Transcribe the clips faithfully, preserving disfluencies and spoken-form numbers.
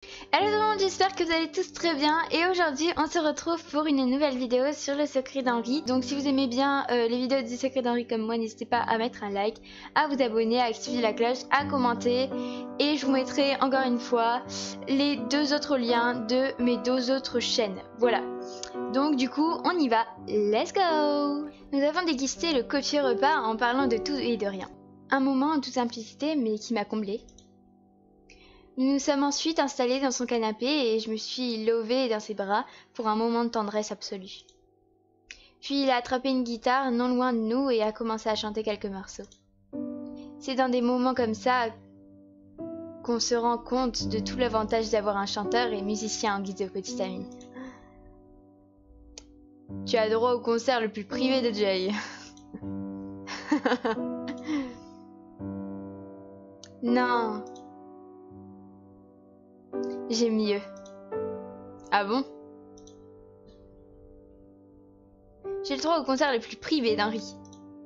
Hello tout le monde, j'espère que vous allez tous très bien et aujourd'hui on se retrouve pour une nouvelle vidéo sur le secret d'Henri. Donc si vous aimez bien euh, les vidéos du secret d'Henri comme moi, n'hésitez pas à mettre un like, à vous abonner, à activer la cloche, à commenter et je vous mettrai encore une fois les deux autres liens de mes deux autres chaînes. Voilà, donc du coup on y va, let's go. Nous avons dégusté le copieux repas en parlant de tout et de rien. Un moment en toute simplicité mais qui m'a comblée. Nous nous sommes ensuite installés dans son canapé et je me suis levée dans ses bras pour un moment de tendresse absolue. Puis il a attrapé une guitare non loin de nous et a commencé à chanter quelques morceaux. C'est dans des moments comme ça qu'on se rend compte de tout l'avantage d'avoir un chanteur et musicien en guise de petit ami. Tu as droit au concert le plus privé de Jay. Non. J'ai mieux. Ah bon? J'ai le droit au concert le plus privé d'Henri.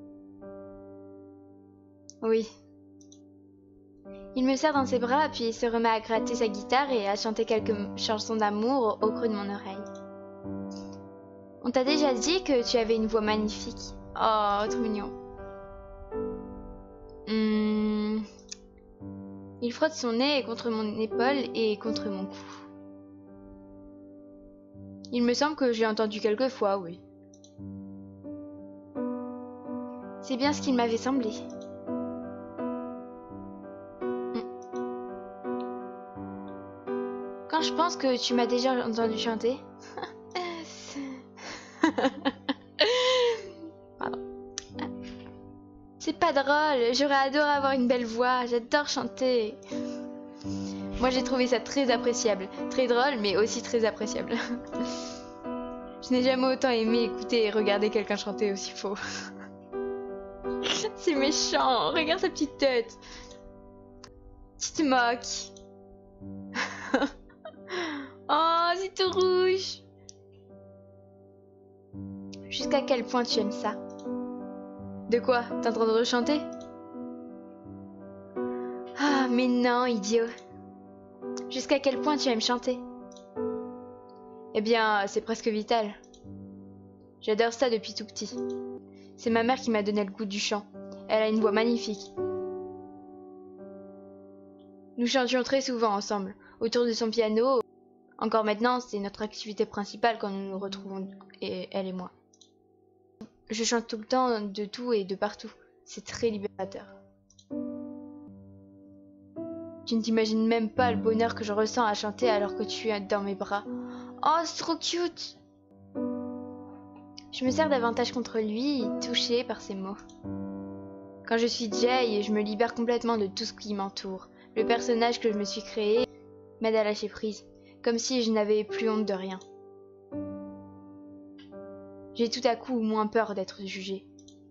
Oui. Il me serre dans ses bras puis il se remet à gratter sa guitare et à chanter quelques chansons d'amour au creux de mon oreille. On t'a déjà dit que tu avais une voix magnifique. Oh, trop mignon. Hmm... Il frotte son nez contre mon épaule et contre mon cou. Il me semble que j'ai entendu quelques fois, oui. C'est bien ce qu'il m'avait semblé. Quand je pense que tu m'as déjà entendu chanter... Pardon. C'est pas drôle, j'aurais adoré avoir une belle voix, j'adore chanter. Moi j'ai trouvé ça très appréciable, très drôle mais aussi très appréciable. Je n'ai jamais autant aimé écouter et regarder quelqu'un chanter aussi faux. C'est méchant, regarde sa petite tête. Tu te moques. Oh, c'est tout rouge. Jusqu'à quel point tu aimes ça? De quoi? T'es en train de rechanter? Ah, mais non, idiot. Jusqu'à quel point tu aimes chanter? Eh bien, c'est presque vital. J'adore ça depuis tout petit. C'est ma mère qui m'a donné le goût du chant. Elle a une voix magnifique. Nous chantions très souvent ensemble, autour de son piano. Encore maintenant, c'est notre activité principale quand nous nous retrouvons, et elle et moi. Je chante tout le temps de tout et de partout. C'est très libérateur. Tu ne t'imagines même pas le bonheur que je ressens à chanter alors que tu es dans mes bras. Oh, c'est trop cute! Je me serre davantage contre lui, touchée par ses mots. Quand je suis Jay, je me libère complètement de tout ce qui m'entoure. Le personnage que je me suis créé m'aide à lâcher prise, comme si je n'avais plus honte de rien. J'ai tout à coup moins peur d'être jugée.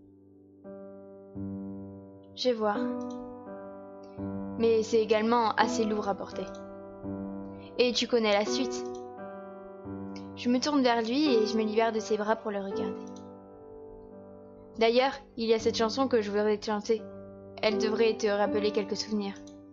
Je vois. Mais c'est également assez lourd à porter. Et tu connais la suite. Je me tourne vers lui et je me libère de ses bras pour le regarder. D'ailleurs, il y a cette chanson que je voudrais te chanter. Elle devrait te rappeler quelques souvenirs.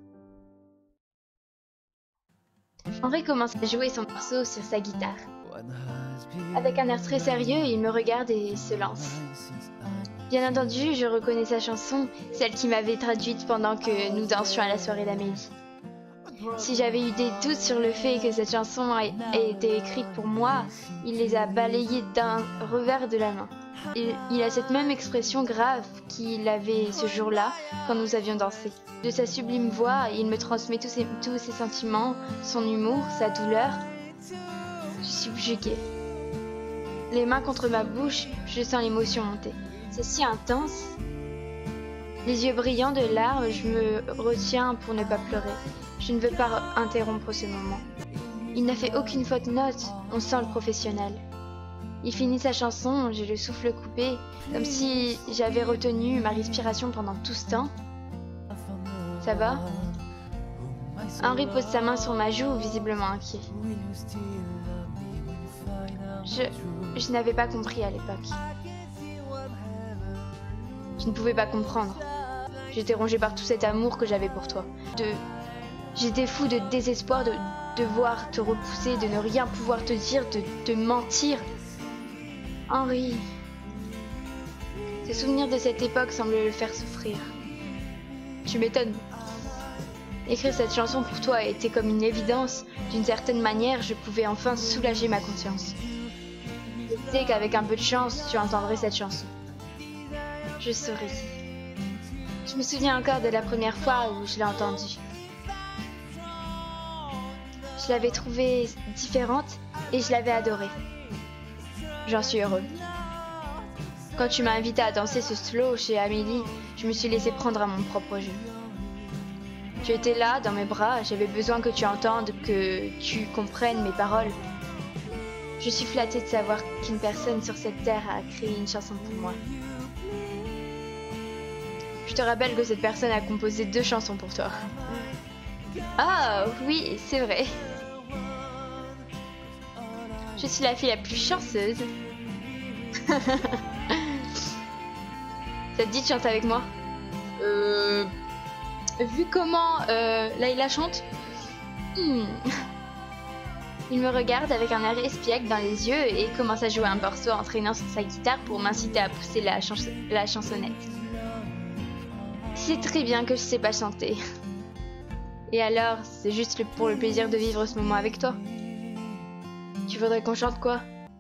Henri commence à jouer son morceau sur sa guitare. Avec un air très sérieux, il me regarde et se lance. Bien entendu, je reconnais sa chanson, celle qui m'avait traduite pendant que nous dansions à la soirée d'Amélie. Si j'avais eu des doutes sur le fait que cette chanson ait été écrite pour moi, il les a balayés d'un revers de la main. Il, il a cette même expression grave qu'il avait ce jour-là quand nous avions dansé. De sa sublime voix, il me transmet tous ses, tous ses sentiments, son humour, sa douleur. Je suis subjuguée. Les mains contre ma bouche, je sens l'émotion monter. C'est si intense. Les yeux brillants de larmes, je me retiens pour ne pas pleurer. Je ne veux pas interrompre ce moment. Il n'a fait aucune faute note, on sent le professionnel. Il finit sa chanson, j'ai le souffle coupé, comme si j'avais retenu ma respiration pendant tout ce temps. Ça va? Henri pose sa main sur ma joue, visiblement inquiet. Je, je n'avais pas compris à l'époque. Je ne pouvais pas comprendre. J'étais rongée par tout cet amour que j'avais pour toi. De... J'étais fou de désespoir de, devoir te repousser, de ne rien pouvoir te dire, de te mentir. Henry, tes souvenirs de cette époque semblent le faire souffrir. Tu m'étonnes. Écrire cette chanson pour toi a été comme une évidence. D'une certaine manière, je pouvais enfin soulager ma conscience. Je sais qu'avec un peu de chance, tu entendrais cette chanson. Je souris. Je me souviens encore de la première fois où je l'ai entendue. Je l'avais trouvée différente et je l'avais adorée. J'en suis heureux. Quand tu m'as invité à danser ce slow chez Amélie, je me suis laissé prendre à mon propre jeu. Tu étais là, dans mes bras, j'avais besoin que tu entendes, que tu comprennes mes paroles. Je suis flattée de savoir qu'une personne sur cette terre a créé une chanson pour moi. Je te rappelle que cette personne a composé deux chansons pour toi. Ah, oui, c'est vrai. Je suis la fille la plus chanceuse. Ça te dit de chanter avec moi? Euh... Vu comment euh, Layla chante, hmm. Il me regarde avec un air espiègle dans les yeux et commence à jouer un morceau en traînant sur sa guitare pour m'inciter à pousser la, chans la chansonnette. C'est très bien que je sais pas chanter. Et alors, c'est juste le, pour le plaisir de vivre ce moment avec toi. Tu voudrais qu'on chante quoi?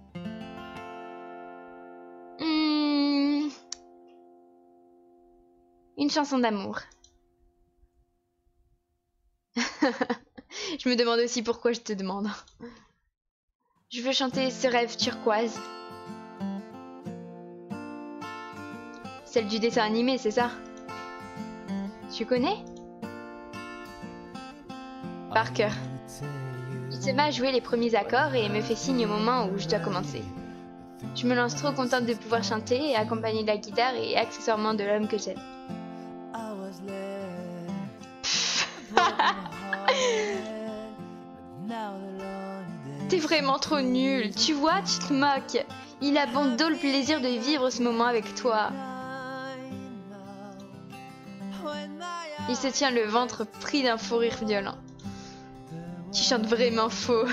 hmm. Une chanson d'amour. Je me demande aussi pourquoi je te demande. Je veux chanter ce rêve turquoise. Celle du dessin animé, c'est ça? Tu connais? Par cœur. Il se met à jouer les premiers accords et me fait signe au moment où je dois commencer. Je me lance trop contente de pouvoir chanter et accompagner de la guitare et accessoirement de l'homme que j'aime. T'es vraiment trop nul, tu vois, tu te moques. Il a bon dos le plaisir de vivre ce moment avec toi. Il se tient le ventre pris d'un fou rire violent. Tu chantes vraiment faux.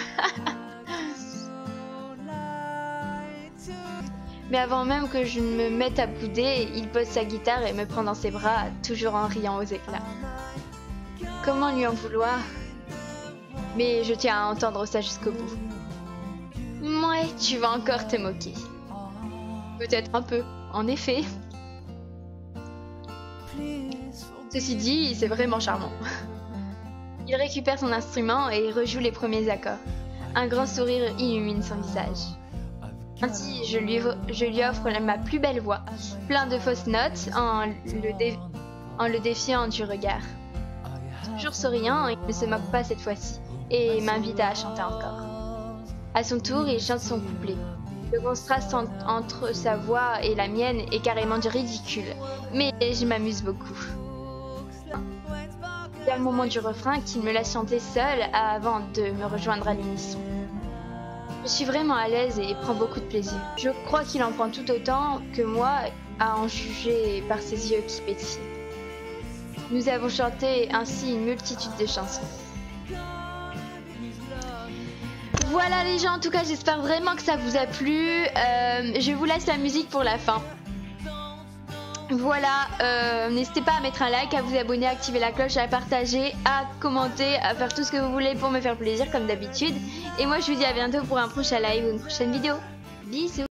Mais avant même que je ne me mette à bouder, il pose sa guitare et me prend dans ses bras, toujours en riant aux éclats. Comment lui en vouloir? Mais je tiens à entendre ça jusqu'au bout. Ouais, tu vas encore te moquer. Peut-être un peu, en effet. Ceci dit, c'est vraiment charmant. Il récupère son instrument et rejoue les premiers accords. Un grand sourire illumine son visage. Ainsi, je lui, je lui offre ma plus belle voix, plein de fausses notes, en le, dé, en le défiant du regard. Toujours souriant, il ne se moque pas cette fois-ci, et m'invite à chanter encore. À son tour, il chante son couplet. Le contraste en, entre sa voix et la mienne est carrément du ridicule, mais je m'amuse beaucoup. C'est le moment du refrain qu'il me laisse chanter seul avant de me rejoindre à l'unisson. Je suis vraiment à l'aise et prends beaucoup de plaisir. Je crois qu'il en prend tout autant que moi à en juger par ses yeux qui pétillent. Nous avons chanté ainsi une multitude de chansons. Voilà les gens, en tout cas j'espère vraiment que ça vous a plu. Euh, je vous laisse la musique pour la fin. Voilà, euh, n'hésitez pas à mettre un like, à vous abonner, à activer la cloche, à partager, à commenter, à faire tout ce que vous voulez pour me faire plaisir comme d'habitude. Et moi je vous dis à bientôt pour un prochain live ou une prochaine vidéo. Bisous.